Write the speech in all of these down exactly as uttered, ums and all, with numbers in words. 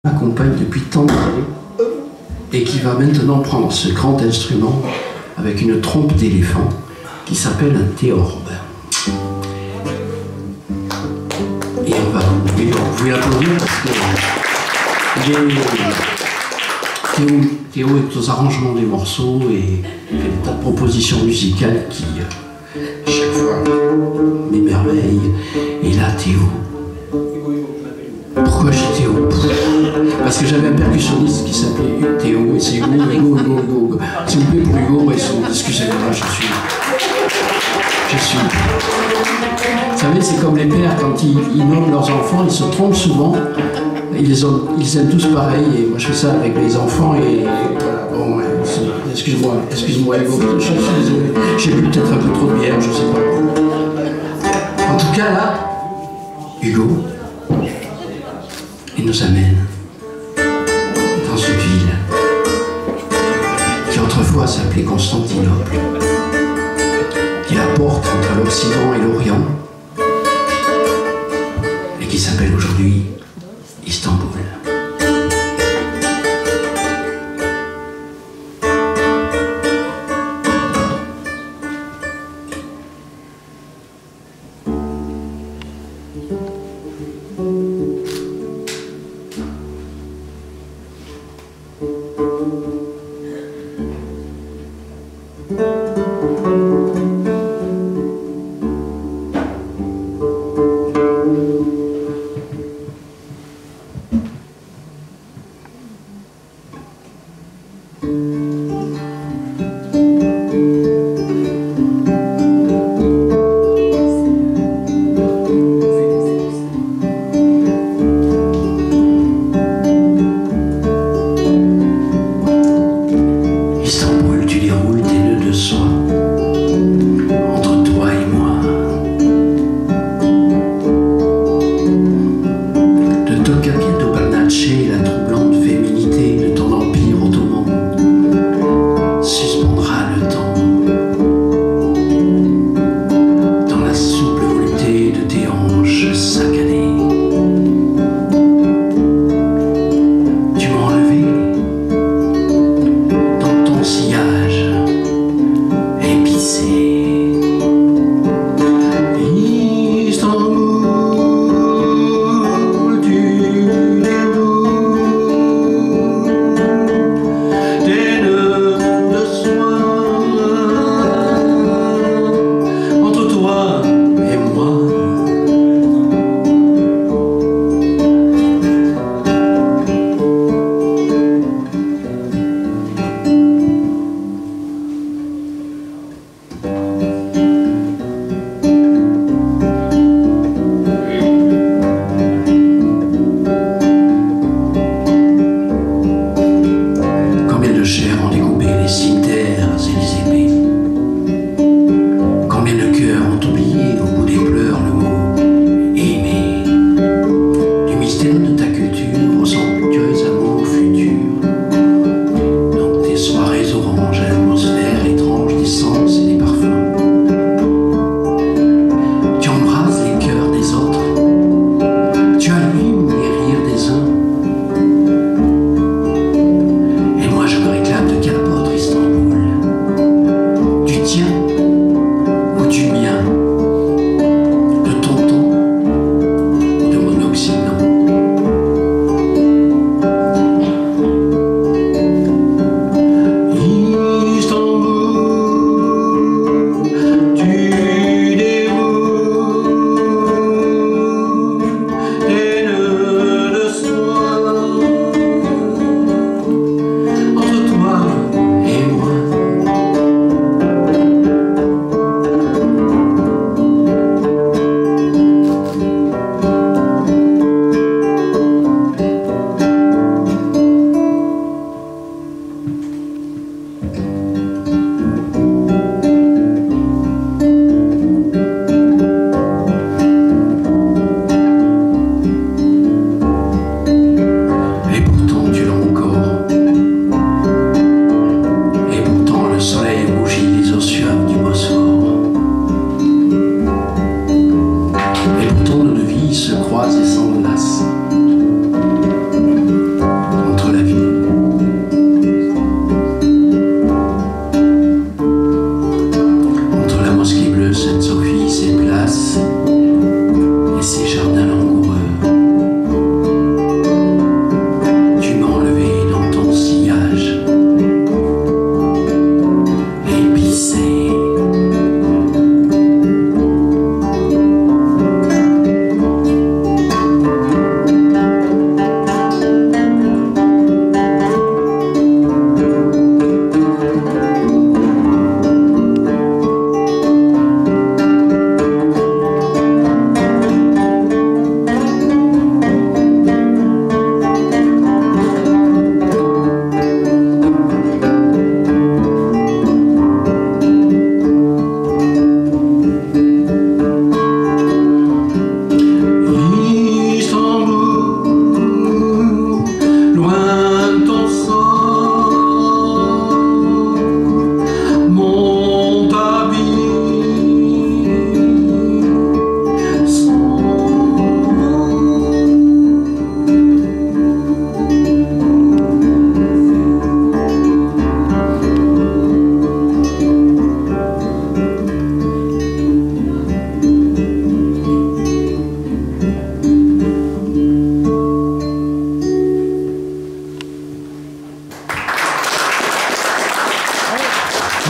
m'accompagne depuis tant d'années et qui va maintenant prendre ce grand instrument avec une trompe d'éléphant qui s'appelle un théorbe. Et on va, oui, vous pouvez applaudir parce que Théo, Théo est aux arrangements des morceaux et fait des tas de propositions musicales qui, à chaque fois, m'émerveillent. Et là, Théo. Pourquoi j'ai Théo? Parce que j'avais un percussionniste qui s'appelait Théo, et c'est Hugo, Hugo, Hugo, Hugo. S'il vous plaît, pour Hugo, excusez-moi, je suis... Je suis... Vous savez, c'est comme les pères, quand ils, ils nomment leurs enfants, ils se trompent souvent. Ils les, ont, ils les aiment tous pareil, et moi je fais ça avec les enfants, et voilà, bon, ouais, excuse-moi, excuse-moi Hugo, je suis désolé, j'ai bu peut-être un peu trop de bière, je sais pas. En tout cas, là, Hugo, il nous amène dans une ville qui autrefois s'appelait Constantinople, qui est la porte entre l'Occident et l'Orient, et qui s'appelle aujourd'hui Istanbul.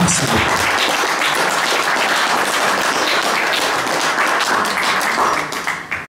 Merci.